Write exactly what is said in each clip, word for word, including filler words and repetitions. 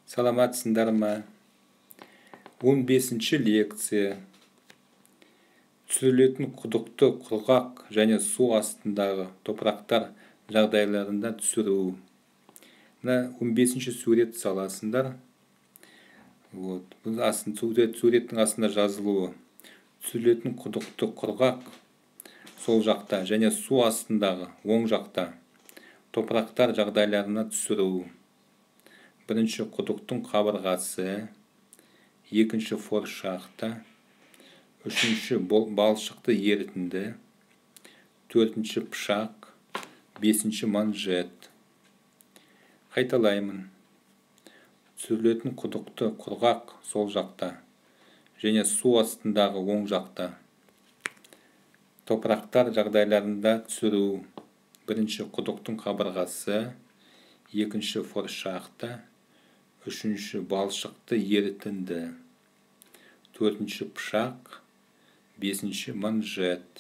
Саламатсыңдар ма? он бесінші лекция. Түсірілетін құдықты құрғақ және су астындағы топырақтар жағдайларында түсіру. Мына он бесінші сурет саласындар. Вот. Бұл астын, сурет, суреттің астында жазылуы. Түсірілетін құдықты құрғақ сол жақта және су астындағы оң жақта топырақтар жағдайларына түсіру. Бірінші құдықтың қабырғасы, екінші форшахта, үшінші балшықты ерітінді, төртінші пышақ, бесінші манжет. Қайталаймын. Түсірілетін құдықты құрғақ сол жақта және су астындағы оң жақта топырақтар жағдайларында түсіру. Бірінші құдықтың қабырғасы, екінші форшахта, үшінші балшықты ерітінді, төртінші пышақ, бесінші манжет.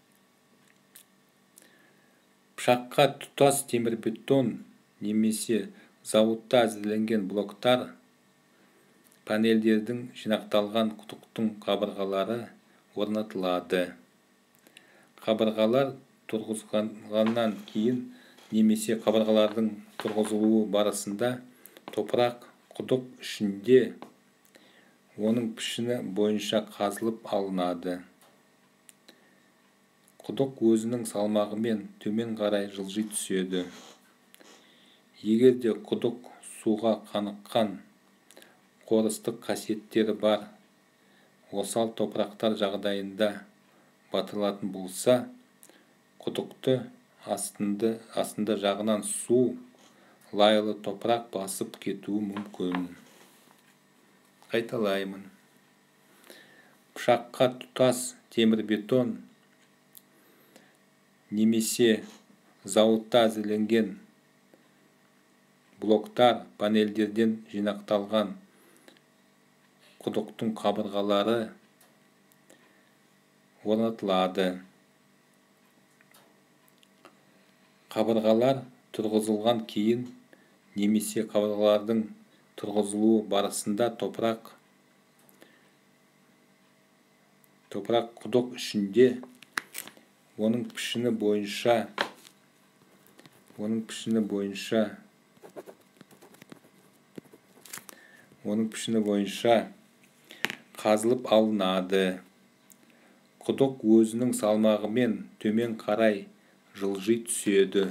Пышаққа тұтас темірбетон немесе зауытта әзірленген блоктар, панельдердің жинақталған құдықтың қабырғалары орнатылады. Қабырғалар тұрғызғаннан кейін немесе қабырғалардың тұрғызылуы барысында топырақ құдық ішінде оның пішіні бойынша қазылып алынады. Құдық өзінің салмағымен төмен қарай жылжи түседі. Егер де құдық суға қаныққан қорыстық қасиеттері бар осал топырақтар жағдайында батырылатын болса, құдықты астында, астында жағынан су, лайлы топырақ басып кетуі мүмкін. Қайталаймын. Пышаққа тұтас темірбетон немесе зауытта әзірленген блоктар, панельдерден жинақталған құдықтың қабырғалары орнатылады. Қабырғалар тұрғызылған кейін немесе қабырғалардың тұрғызылуы барысында топырақ топырақ құдық ішінде оның пішіні бойынша оның пішіні бойынша оның пішіні бойынша қазылып алынады. Құдық өзінің салмағымен төмен қарай жылжи түседі.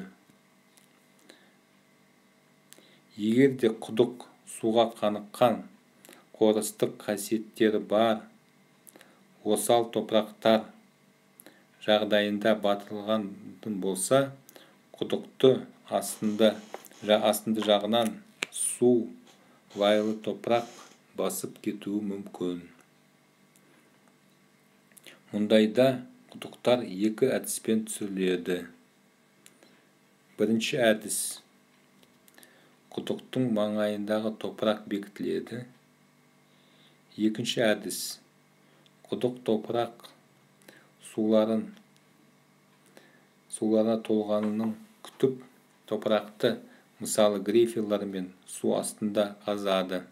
Егер де құдық суға қаныққан қорыстық қасиеттері бар осал топырақтар жағдайында батырылған болса, құдықты астында, астында жағынан су, лайлы топырақ басып кетуі мүмкін. Мұндайда құдықтар екі әдіспен түсіріледі. Бірінші әдіс. Құдықтың маңайындағы топырақ бекітіледі. Екінші әдіс. Құдық топырақ суларын суларына толғанының күтіп, топырақты мысалы грейферлермен су астында қазады.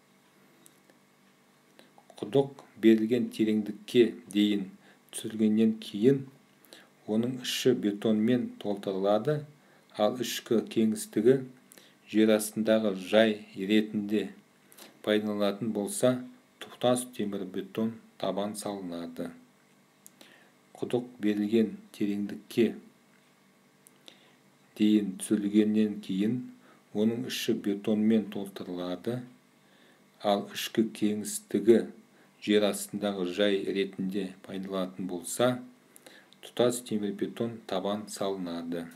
Құдық берілген тереңдікке дейін түсірілгеннен кейін оның іші бетонмен толтырылады, ал ішкі кеңістігі жер астындағы жай ретінде пайдаланылатын болса, тұтас темірбетон табан салынады. Құдық берілген тереңдікке дейін түсірілгеннен кейін оның іші бетонмен толтырылады, ал ішкі кеңістігі жер астындағы жай ретінде пайдаланылатын болса, тұтас темірбетон табан салынады.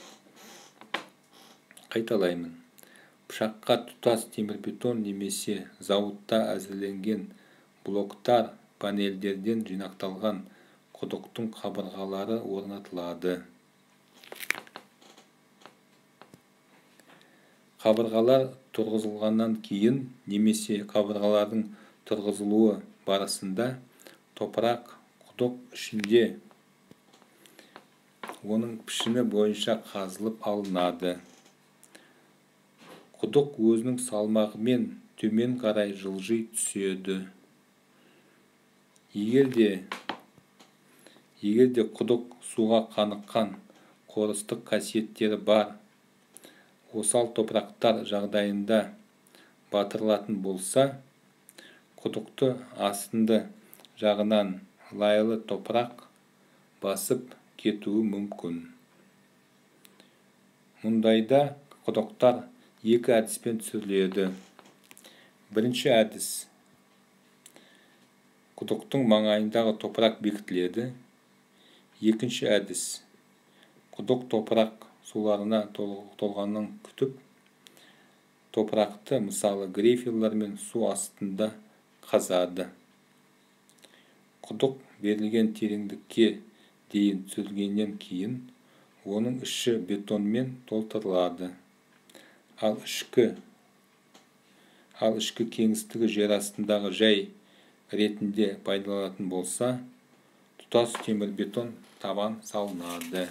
Қайталаймын. Пышаққа тұтас темірбетон немесе зауытта әзірленген блоктар, панельдерден жинақталған құдықтың қабырғалары орнатылады. Қабырғалар тұрғызылғаннан кейін немесе қабырғалардың тұрғызылуы барысында топырақ құдық ішінде оның пішіні бойынша қазылып алынады. құдық өзінің салмағымен төмен қарай жылжи түседі. Егер де егер де құдық суға қаныққан қорыстық қасиеттері бар осал топырақтар жағдайында батырылатын болса, құдықты астынды жағынан лайлы топырақ басып кетуі мүмкін. Мұндайда құдықтар екі әдіспен түсіріледі. Бірінші әдіс: құдықтың маңайындағы топырақ бекітіледі. Екінші әдіс: құдық топырақ суларына толғанын күтіп, топырақты мысалы грейферлермен су астында қазады. Құдық берілген тереңдікке дейін түсірілгеннен кейін оның іші бетонмен толтырылады. Ал ішкі ал ішкі кеңістігі жер астындағы жай ретінде пайдаланылатын болса, тұтас темірбетон табан салынады.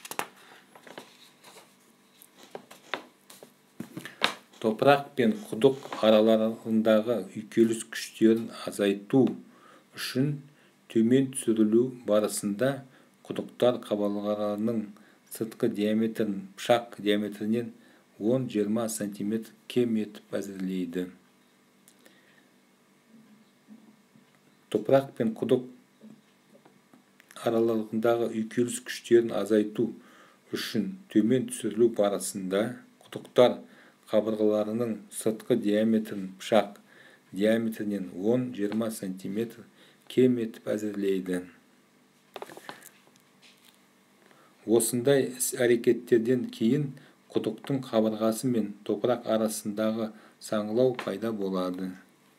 Топырақ пен құдық араларындағы үйкеліс күштерін азайту үшін төмен түсірілу барысында құдықтар қабырғаларының сыртқы диаметрін пышақ диаметрінен он жиырма сантиметр кем етіп әзірлейді. Топырақ пен құдық араларындағы үйкеліс күштерін азайту үшін төмен түсірілу барысында құдықтар қабырғаларының сыртқы диаметрін пышақ диаметрінен он жиырма сантиметр кем етіп әзірлейді. Осындай іс-әрекеттерден кейін құдықтың қабырғасы мен топырақ арасындағы саңылау пайда болады.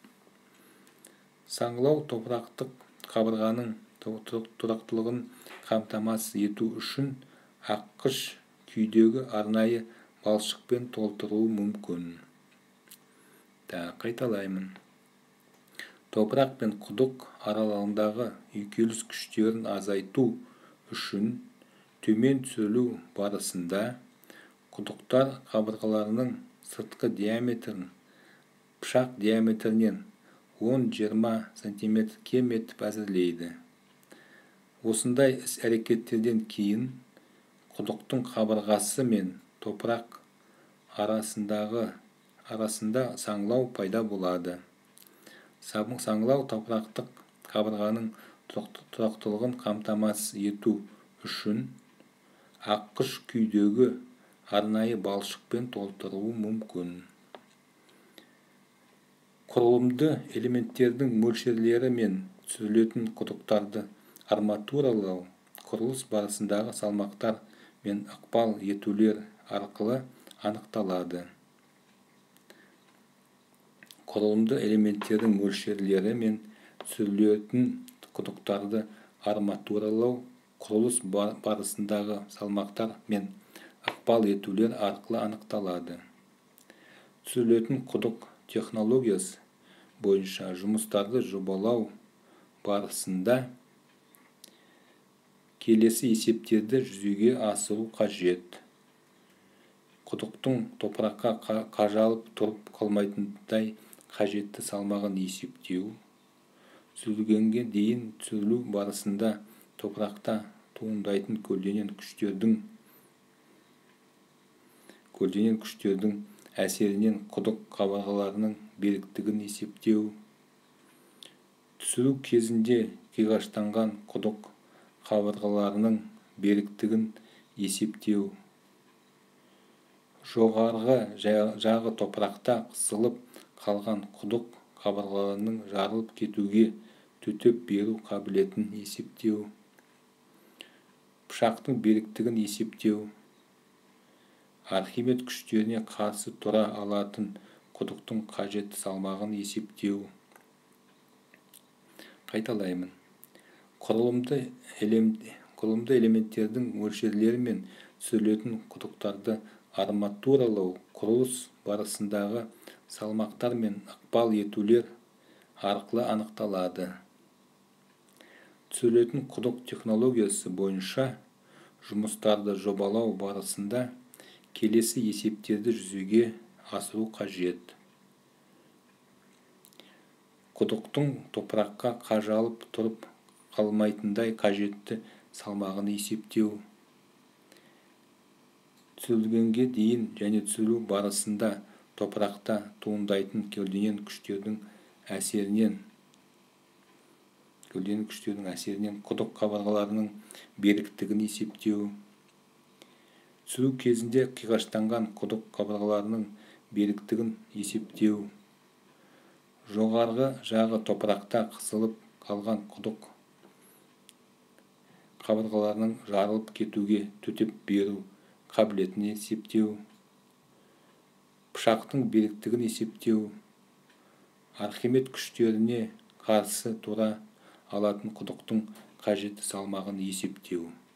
Саңылау топырақтық қабырғаның тұрақтылығын қамтамасыз ету үшін аққыш күйдегі арнайы балшықпен толтыруы мүмкін. Қайталаймын. Топырақ пен құдық араларындағы үйкеліс күштерін азайту үшін төмен түсірілу барысында құдықтар қабырғаларының сыртқы диаметрін пышақ диаметрінен он жиырма сантиметр кем етіп әзірлейді. Осындай іс-әрекеттерден кейін құдықтың қабырғасы мен топырақ арасындағы арасында саңылау пайда болады. Саңылау топырақтық қабырғаның тұрақтылығын қамтамасыз ету үшін аққыш күйдегі арнайы балшықпен толтыруы мүмкін. Құрылымды элементтердің мөлшерлері мен түсірілетін құдықтарды арматуралау құрылыс барысындағы салмақтар мен ықпал етулер арқылы анықталады. Құрылымды элементтердің мөлшерлері мен түсірілетін құдықтарды арматуралау құрылыс барысындағы салмақтар мен ықпал етулер арқылы анықталады. Түсірілетін құдық технологиясы бойынша жұмыстарды жобалау барысында келесі есептерді жүзеге асыру қажет. Құдықтың топыраққа қажалып тұрып қалмайтындай қажетті салмағын есептеу. Түсірілгенге дейін түсірілу барысында топырақта туындайтын көлденең күштердің көлденең күштердің әсерінен құдық қабырғаларының беріктігін есептеу. Түсіру кезінде қиғаштанған құдық қабырғаларының беріктігін есептеу. Жоғарғы жағы топырақта қысылып қалған құдық қабырғаларының жарылып кетуге төтеп беру қабілетін есептеу. Пышақтың беріктігін есептеу. Архимед күштеріне қарсы тұра алатын құдықтың қажетті салмағын есептеу. Қайталаймын. Құрылымды элементтердің мөлшерлері мен түсірілетін құдықтарды арматуралау құрылыс барысындағы салмақтар мен ықпал етулер арқылы анықталады. Түсірілетін құдық технологиясы бойынша жұмыстарды жобалау барысында келесі есептерді жүзеге асыру қажет. Құдықтың топыраққа қажалып тұрып қалмайтындай қажетті салмағын есептеу. Түсірілгенге дейін және түсіру барысында топырақта туындайтын көлденең күштердің әсерінен көлденең күштердің әсерінен құдық қабырғаларының беріктігін есептеу. Түсіру кезінде қиғаштанған құдық қабырғаларының беріктігін есептеу. Жоғарғы жағы топырақта қысылып қалған құдық қабырғаларының жарылып кетуге төтеп беру қабілетін есептеу. Пышақтың беріктігін есептеу. Архимед күштеріне қарсы тұра алатын құдықтың қажетті салмағын есептеу.